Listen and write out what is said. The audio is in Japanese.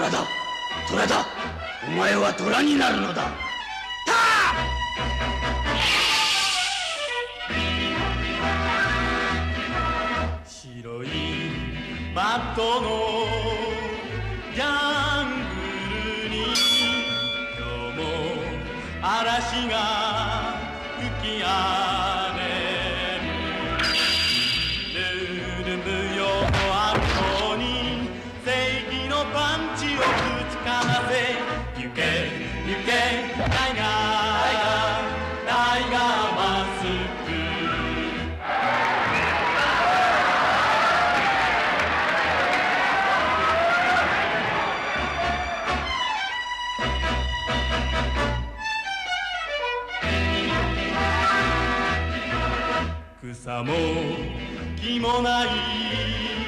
虎だ、虎だ。お前は虎になるのだ。 白いマットのジャングルに今日も嵐が吹き荒れる。ルル無用の後に正義のパンチをぶちかませ、行け行けタイガーマスク。草も木もない